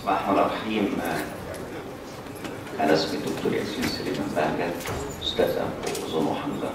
بسم الله الرحمن الرحيم. أنا اسمي الدكتور ياسين سليمان بهجت، أستاذ أنف وأذن وحنجرة.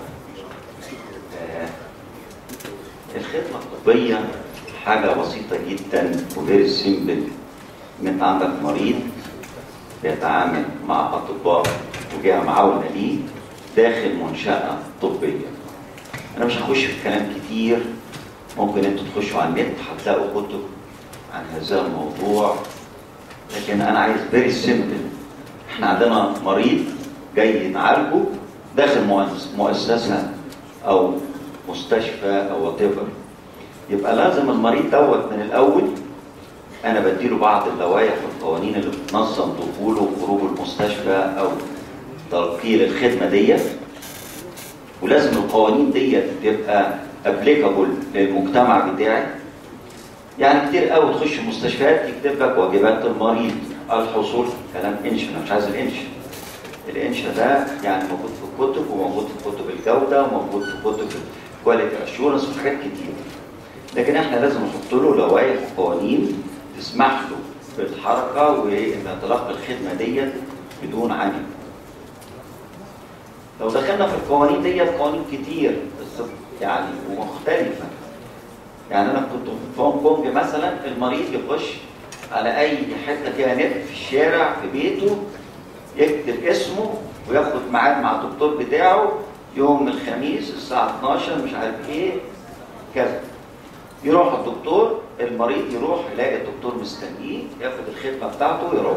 الخدمة الطبية حاجة بسيطة جدا وفيري سيمبل. إن أنت عندك مريض بيتعامل مع أطباء وجهة معاونة ليه داخل منشأة طبية. أنا مش هخش في كلام كتير، ممكن أنتوا تخشوا على النت هتلاقوا كتب عن هذا الموضوع، لكن أنا عايز فيري سيمبل. إحنا عندنا مريض جاي نعالجه داخل مؤسسة أو مستشفى أو واتيفر، يبقى لازم المريض دوت من الأول أنا بديله بعض اللوائح والقوانين اللي بتنظم دخوله وخروج المستشفى أو تلقيه الخدمة ديت، ولازم القوانين ديت تبقى ابليكابل للمجتمع بتاعي. يعني كتير قوي تخش المستشفيات يكتب لك واجبات المريض، الحصول، كلام انشا. انا مش عايز الانشا. الانشا ده يعني موجود في الكتب وموجود في كتب الجوده وموجود في كتب كواليتي اشورنس وحاجات كتير، لكن احنا لازم نحط له لوائح وقوانين تسمح له بالحركه وان تلقي الخدمه ديت بدون عناء. لو دخلنا في القوانين ديت قوانين كتير بس يعني ومختلفه. يعني انا كنت في هونج كونج مثلا، المريض يخش على اي حته فيها نت في الشارع في بيته، يكتب اسمه وياخد ميعاد مع الدكتور بتاعه يوم الخميس الساعه 12 مش عارف ايه كذا. يروح الدكتور، المريض يروح يلاقي الدكتور مستنيه ياخد الخدمه بتاعته ويروح.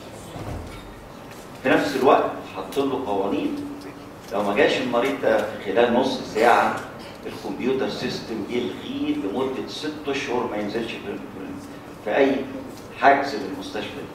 في نفس الوقت حاطين له قوانين، لو ما جاش المريض ده في خلال نص ساعه الكمبيوتر سيستم يلغيه لمده 6 اشهر ما ينزلش في اي حجز للمستشفى دي.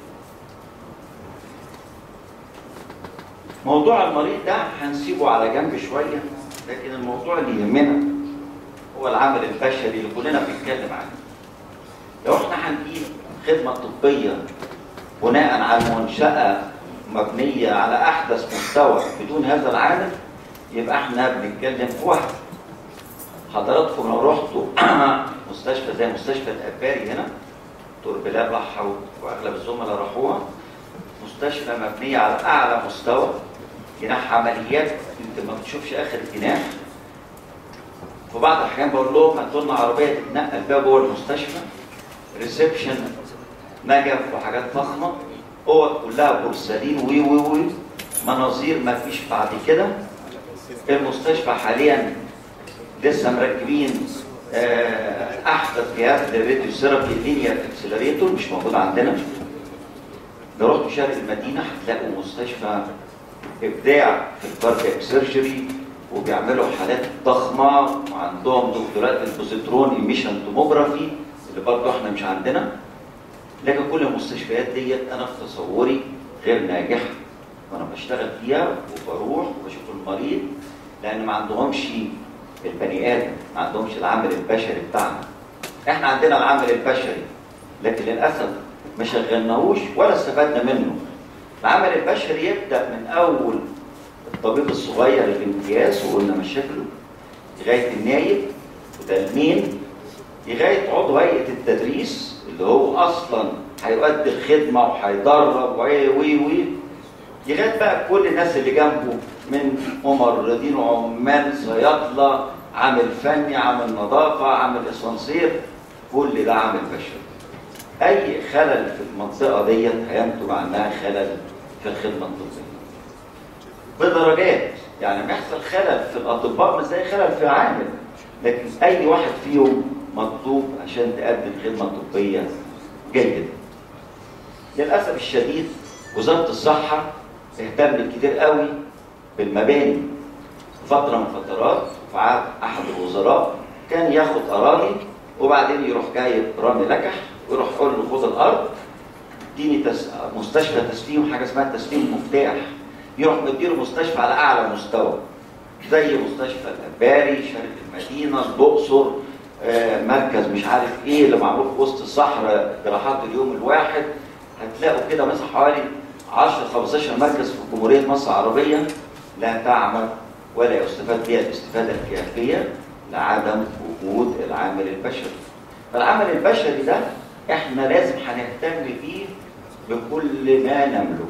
موضوع المريض ده هنسيبه على جنب شويه، لكن الموضوع اللي يهمنا هو العمل البشري اللي كلنا بنتكلم عنه. لو احنا هنجيب خدمه طبيه بناء على منشاه مبنيه على احدث مستوى بدون هذا العامل، يبقى احنا بنتكلم في واحد. حضراتكم لو رحتوا مستشفى زي مستشفى الأباري هنا، دكتور بلال راحها واغلب الزملاء راحوها، مستشفى مبنيه على اعلى مستوى، جناح عمليات انت ما بتشوفش اخر الجناح. في بعض الاحيان بقول لهم هاتوا لنا عربيه تتنقل بيها جوه المستشفى، ريسبشن نجف وحاجات فخمه، اوض كلها بورسلين وي مناظير ما فيش بعد كده. المستشفى حاليا لسه مركبين احدث جهاز للراديو ثيرابي لينير اكسلريتور مش موجود عندنا. لو رحتوا شرق المدينه هتلاقوا مستشفى ابداع في الكاردياك سيرجري وبيعملوا حالات ضخمه وعندهم دكتورات البوزيترون ايميشن توموجرافي اللي برضه احنا مش عندنا. لكن كل المستشفيات ديت انا في تصوري غير ناجحه، وانا بشتغل فيها وبروح وبشوف المريض لان ما عندهمش البني ادم، ما عندهمش العامل البشري بتاعنا. احنا عندنا العامل البشري لكن للاسف ما شغلناهوش ولا استفدنا منه. العامل البشري يبدا من اول الطبيب الصغير الامتياز وقلنا مشاكله لغايه النايب وده المين، لغايه عضو هيئه التدريس اللي هو اصلا هيؤدي الخدمه وهيدرب وي لغايه بقى كل الناس اللي جنبه من ممرضين وعمال صيادله، عامل فني، عامل نظافه، عامل اسانسير، كل ده عامل بشري. اي خلل في المنطقه ديت هينتج عنها خلل في الخدمه الطبيه بدرجات. يعني لما يحصل خلل في الاطباء مش زي خلل في العامل، لكن اي واحد فيهم مطلوب عشان تقدم خدمه طبيه جيده. للاسف الشديد وزاره الصحه اهتمت كتير قوي بالمباني. فتره من فترات في عهد احد الوزراء كان ياخد اراضي وبعدين يروح جايب رامي لكح ويروح يقول له خد الارض اديني مستشفى تسليم، حاجه اسمها تسليم مفتاح، يروح مديله مستشفى على اعلى مستوى زي مستشفى الاباري، شرق المدينه، الاقصر، مركز مش عارف ايه اللي معروف في وسط الصحراء جراحات اليوم الواحد. هتلاقوا كده مثلا حوالي 10 15 مركز في جمهوريه مصر العربيه لا تعمل ولا يستفاد بها الاستفاده الكافيه لعدم وجود العامل البشري. فالعامل البشري ده احنا لازم هنهتم بيه بكل ما نملك.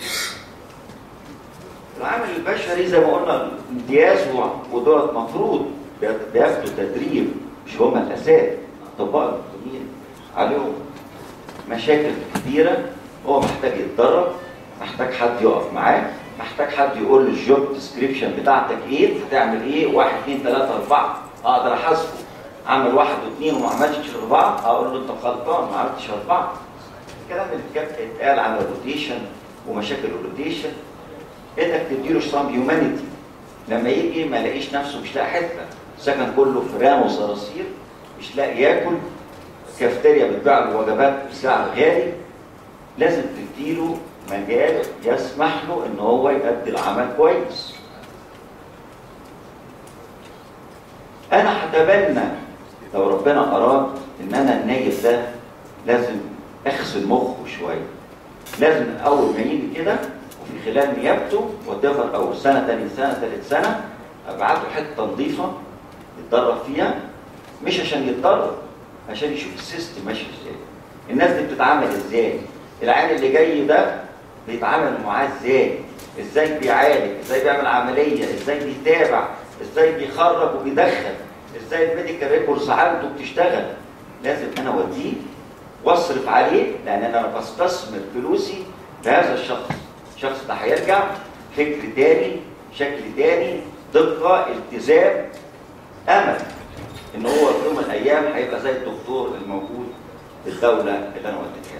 العامل البشري زي ما قلنا امتياز ودولت مفروض بياخدوا تدريب، مش هما الاساس. اطباء المسلمين عليهم مشاكل كتيره، هو محتاج يتدرب، محتاج حد يقف معاه، محتاج حد يقول له الجوب ديسكريبشن بتاعتك ايه، هتعمل ايه، 1 2 3 4، اقدر احاسبه. عمل 1 و2 وما عملش 4، اقول له انت غلطان ما عملتش 4. الكلام اللي كان اتقال على الروتيشن ومشاكل الروتيشن، انك تديله سام هيومانيتي. لما يجي ما يلاقيش نفسه مش لاقي حته، سكن كله فئران وصراصير، مش لاقي ياكل، كافتيريا بتبيع له وجبات بسعر غالي، لازم تديله مجال يسمح له ان هو يؤدي العمل كويس. انا هتبنى لو ربنا اراد ان انا النايب ده لازم اغسل مخه شويه، لازم اول ما يجي كده وفي خلال نيابته وتفر اول سنه ثاني سنه ثالث سنه ابعته حته نظيفه يتدرب فيها، مش عشان يتدرب، عشان يشوف السيستم ماشي ازاي، الناس دي بتتعامل ازاي، العيان اللي جاي ده بيتعامل معاه ازاي بيعالج، ازاي بيعمل عمليه، ازاي بيتابع، ازاي بيخرج وبيدخل، ازاي الميديكال ريكوردز عنده بتشتغل. لازم انا اوديه واصرف عليه، لان انا بستثمر فلوسي بهذا الشخص. الشخص ده هيرجع فكر تاني، شكل تاني، دقه، التزام، امل ان هو في يوم من الايام هيبقى زي الدكتور الموجود في الدوله اللي انا وديتها.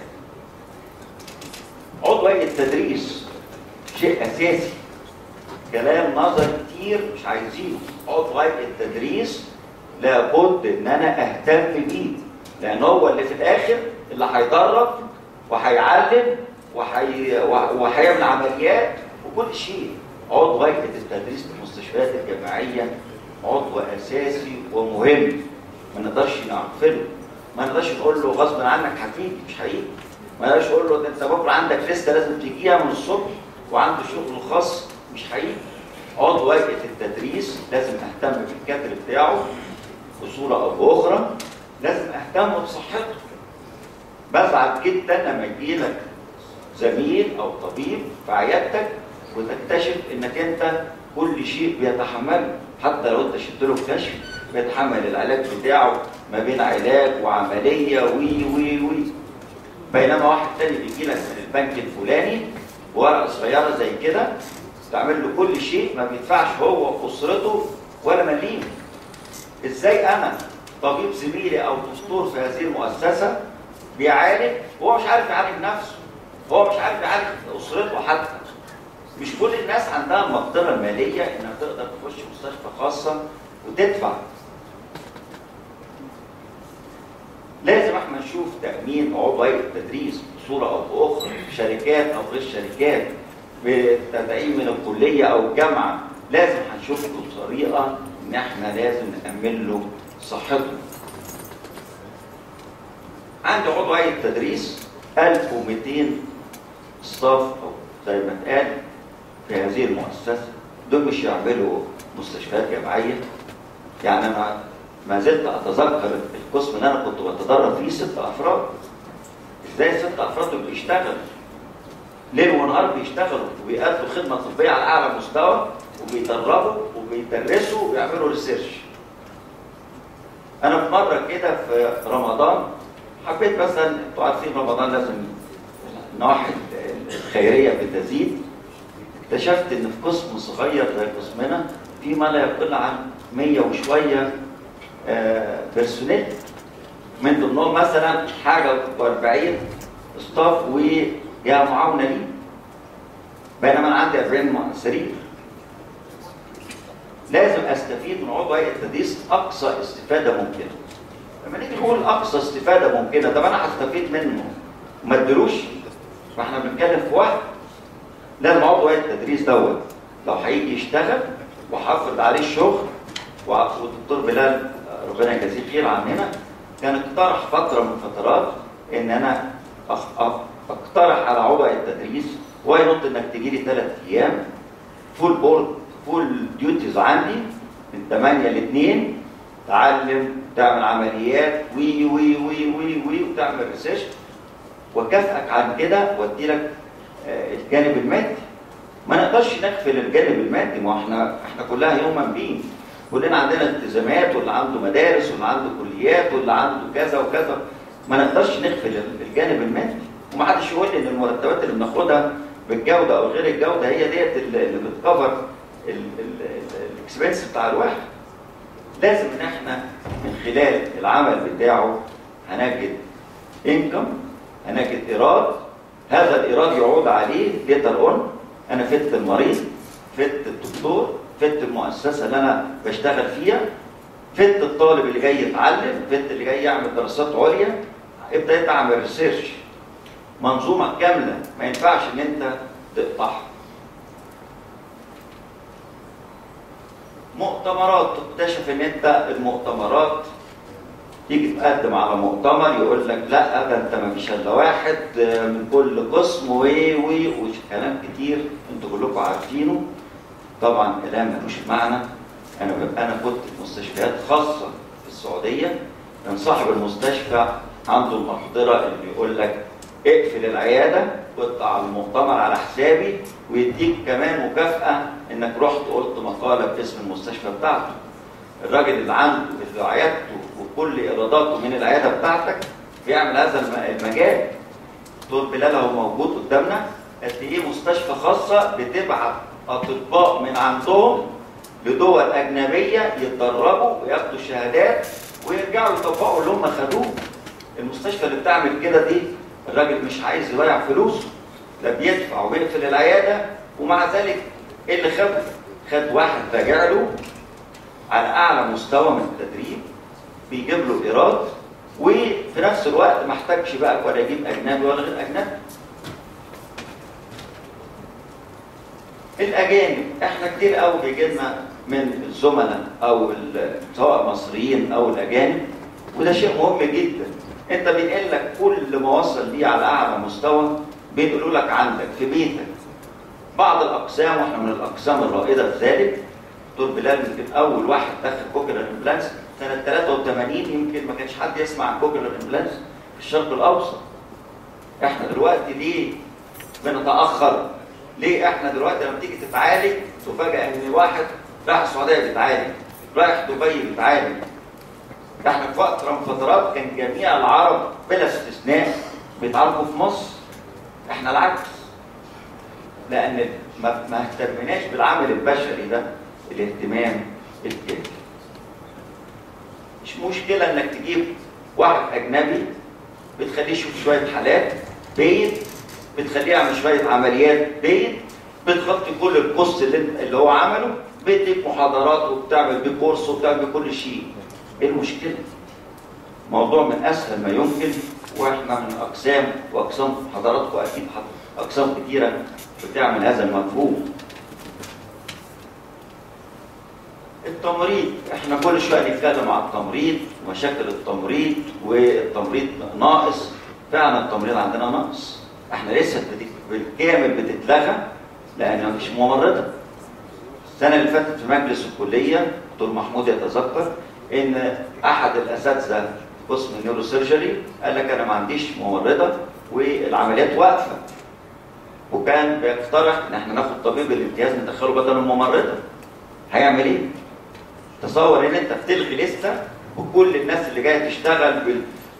عضوية التدريس شيء اساسي، كلام نظري كتير مش عايزينه. عضوية التدريس لابد ان انا اهتم بيه، لان هو اللي في الاخر اللي هيدرب وهيعلم وهيعمل عمليات وكل شيء. عضوية التدريس في المستشفيات الجامعية عضو اساسي ومهم، ما نقدرش نغفله، ما نقدرش نقول له غصب عنك هتيجي، مش هيجي. ما نقدرش نقول له ده انت بكره عندك لسه لازم تجيها من الصبح وعنده شغل خاص، مش هيجي. عضوية التدريس لازم اهتم بالكادر بتاعه بصوره او باخرى، لازم اهتم بصحته. بزعل جدا لما يجي لك زميل او طبيب في عيادتك وتكتشف انك انت كل شيء بيتحمله، حتى لو انت شلت له كشف بيتحمل العلاج بتاعه ما بين علاج وعمليه وي بينما واحد تاني بيجي لك من البنك الفلاني ورقه صغيره زي كده تعمل له كل شيء، ما بيدفعش هو واسرته ولا مليم. ازاي انا طبيب زميلي او دكتور في هذه المؤسسه بيعالج وهو مش عارف يعالج نفسه، هو مش عارف يعالج اسرته حتى؟ مش كل الناس عندها المقدره الماليه انها تقدر تخش مستشفى خاصه وتدفع. لازم احنا نشوف تامين عضويه التدريس بصوره او باخرى، شركات او غير شركات، بتدعيم من الكليه او الجامعه، لازم هنشوف له طريقه ان احنا لازم نامن له صحته. عندي عضويه تدريس 1200 ستاف او زي ما اتقال في هذه المؤسسه، دول مش يعملوا مستشفيات جامعيه. يعني انا ما زلت اتذكر القسم اللي انا كنت بتدرب فيه 6 افراد. ازاي 6 افراد دول بيشتغلوا ليل ونهار، بيشتغلوا وبيأدوا خدمه طبيه على اعلى مستوى وبيدربوا وبيدرسوا وبيعملوا ريسيرش. انا في مره كده في رمضان حبيت مثلا، انتوا عارفين رمضان لازم النواحي الخيريه بتزيد، اكتشفت ان في قسم صغير زي قسمنا في ما لا يقل عن 100 وشويه بيرسونيل، من ضمنهم مثلا حاجه و40 ستاف ويا معاونه لي، بينما انا عندي 40 سرير. لازم استفيد من عضويه التدريس اقصى استفاده ممكنه. لما نيجي نقول اقصى استفاده ممكنه، طب انا هستفيد منه وما اديلوش؟ ما احنا بنتكلم في واحد. لازم عضويه التدريس دوت لو هيجي يشتغل وحافظ عليه الشغل، والدكتور بلال ربنا يجازيه خير عننا كان اقترح فتره من الفترات ان انا اقترح على عضويه التدريس وينط انك تجي لي 3 ايام فول بورد، فول ديوتيز عندي من 8 ل 2، تعلم، تعمل عمليات وي وتعمل ريسيرش، واكافئك عن كده وادي لك الجانب المادي. ما نقدرش نغفل الجانب المادي، ما احنا كلها هيومن بين، كلنا عندنا التزامات، واللي عنده مدارس واللي عنده كليات واللي عنده كذا وكذا. ما نقدرش نغفل الجانب المادي، ومحدش يقول لي ان المرتبات اللي بناخدها بالجوده او غير الجوده هي ديت اللي بتكفر الاكسبنس بتاع الواحد. لازم ان احنا من خلال العمل بتاعه هنجد انكم، هنجد ايراد، هذا الايراد يعود عليه ليتر اون. انا فدت المريض، فدت الدكتور، فدت المؤسسه اللي انا بشتغل فيها، فدت الطالب اللي جاي يتعلم، فدت اللي جاي يعمل دراسات عليا. ابدا اعمل ريسيرش، منظومه كامله ما ينفعش ان انت تقطعها. مؤتمرات، تكتشف ان انت المؤتمرات تيجي تقدم على مؤتمر يقول لك لا ده انت ما فيش الا واحد من كل قسم وكلام كتير انتوا كلكم عارفينه. طبعا كلام ملوش معنى. انا كنت في مستشفيات خاصه في السعوديه، كان صاحب المستشفى عنده المقدره اللي يقول لك اقفل العياده واطلع على المؤتمر على حسابي، ويديك كمان مكافاه انك رحت قلت مقاله باسم المستشفى بتاعته. الراجل اللي عنده اللي عيادته وكل ايراداته من العياده بتاعتك بيعمل هذا المجال. دكتور بلال هو موجود قدامنا، قد ايه مستشفى خاصه بتبعت اطباء من عندهم لدول اجنبيه يتدربوا وياخدوا شهادات ويرجعوا يطبقوا اللي هم خدوه. المستشفى اللي بتعمل كده دي الراجل مش عايز يضيع فلوسه، ده بيدفع وبيقفل العياده، ومع ذلك ايه اللي خده؟ خد واحد راجع له على اعلى مستوى من التدريب، بيجيب له ايراد، وفي نفس الوقت ما احتاجش بقى ولا يجيب اجنبي ولا غير اجنبي. الاجانب احنا كتير قوي بيجي لنا من الزملاء او سواء مصريين او الاجانب، وده شيء مهم جدا. انت بينقل لك كل ما وصل ليه على اعلى مستوى، بينقلوا لك عندك في بيتك بعض الاقسام، واحنا من الاقسام الرائده في ذلك. دكتور بلال يمكن اول واحد دخل كوكلر امبلانس سنه 83، يمكن ما كانش حد يسمع عن كوكلر امبلانس في الشرق الاوسط. احنا دلوقتي ليه بنتاخر؟ ليه احنا دلوقتي لما تيجي تتعالج تفاجئ ان واحد رايح السعوديه بيتعالج، رايح دبي بيتعالج؟ احنا في وقت من الفترات كان جميع العرب بلا استثناء بيتعالجوا في مصر. احنا العكس، لان ما اهتمناش بالعمل البشري ده الاهتمام الكامل. مش مشكله انك تجيب واحد اجنبي بتخليه يشوف شويه حالات بيت، بتخليه يعمل شويه عمليات بيت، بتغطي كل الكورس اللي هو عمله، بيديك محاضرات وبتعمل بيه كورس وبتعمل بيه كل شيء. ايه المشكله؟ موضوع من اسهل ما يمكن، واحنا من اقسام واقسام حضراتكم اكيد اقسام كثيره بتعمل هذا المفهوم. التمريض، احنا كل شويه نتكلم عن التمريض ومشاكل التمريض والتمريض ناقص. فعلا التمريض عندنا ناقص، احنا لسه بالكامل بتتلغى لان مفيش ممرضه. السنه اللي فاتت في مجلس الكليه دكتور محمود يتذكر ان احد الاساتذه قسم النيوروسيرجري قال لك انا ما عنديش ممرضه والعمليات واقفه، وكان بيقترح ان احنا ناخد طبيب الامتياز ندخله بدل الممرضه. هيعمل ايه؟ تصور ان انت بتلغي لسه وكل الناس اللي جايه تشتغل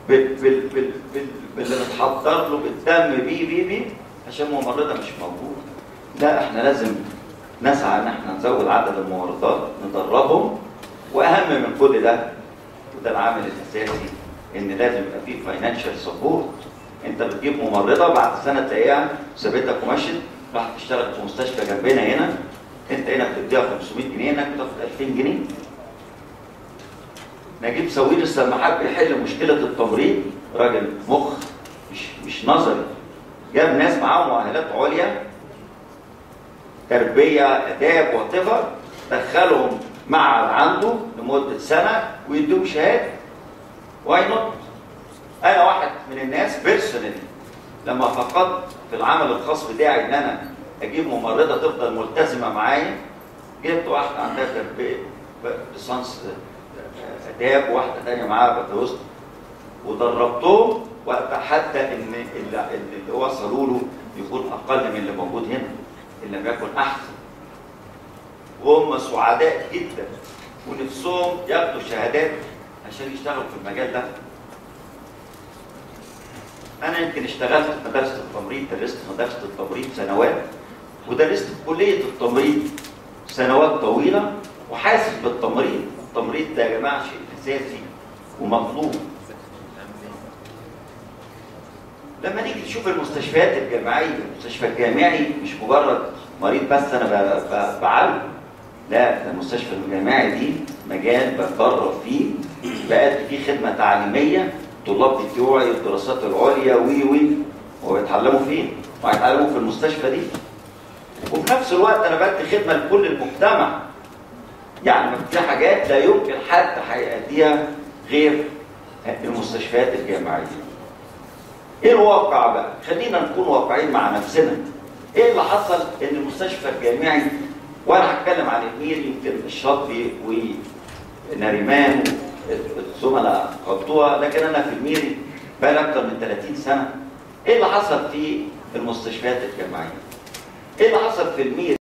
باللي بتحضر له بالدم بيه عشان ممرضه مش موجوده. لا، احنا لازم نسعى ان احنا نزود عدد الممرضات، ندربهم، واهم من كل ده وده العامل الاساسي ان لازم يبقى فيه فاينانشال سبورت. انت بتجيب ممرضه بعد سنه تلاقيها سابتك ومشت راحت تشتغل في مستشفى جنبنا هنا، انت هنا بتديها 500 جنيه هناك بتاخد 2000 جنيه. نجيب سوير السماحات بيحل مشكله التمريض، راجل مخ مش نظري، جاب ناس معاهم مؤهلات عليا تربيه اداب واتيفر، دخلهم معهد عنده لمده سنه ويديهم شهاده. واي نوت؟ انا واحد من الناس بيرسونالي لما فقدت في العمل الخاص بتاعي ان انا اجيب ممرضه تفضل ملتزمه معايا، جبت واحده عندها تربيه ليسانس اداب وواحده ثانيه معاها بكالوريوس ودربتهم واتحدى ان اللي وصلوا له يكون اقل من اللي موجود هنا ان لم يكن احسن. وهم سعداء جدا ونفسهم ياخدوا شهادات عشان يشتغلوا في المجال ده. انا يمكن اشتغلت في مدرسه التمريض، درست في مدرسه التمريض سنوات، ودرست في كليه التمريض سنوات طويله، وحاسس بالتمريض. التمريض ده يا جماعه شيء اساسي ومطلوب. لما نيجي نشوف المستشفيات الجامعيه، المستشفى الجامعي مش مجرد مريض بس انا بعالجه، لا، ده المستشفى الجامعي دي مجال بتدرب فيه، بأدي فيه خدمه تعليميه، الطلاب بتوعي الدراسات العليا وبيتعلموا فين؟ وهيتعلموا في المستشفى دي. وفي نفس الوقت انا بدي خدمه لكل المجتمع. يعني في حاجات لا يمكن حد هيأديها غير المستشفيات الجامعيه. ايه الواقع بقى؟ خلينا نكون واقعيين مع نفسنا. ايه اللي حصل ان المستشفى الجامعي، وانا هتكلم عن المير، يمكن الشاطبي ونريمان الزملاء غطوها، لكن انا في الميري بقى اكتر من 30 سنه. ايه اللي حصل في المستشفيات الجامعيه؟ ايه اللي حصل في الميري؟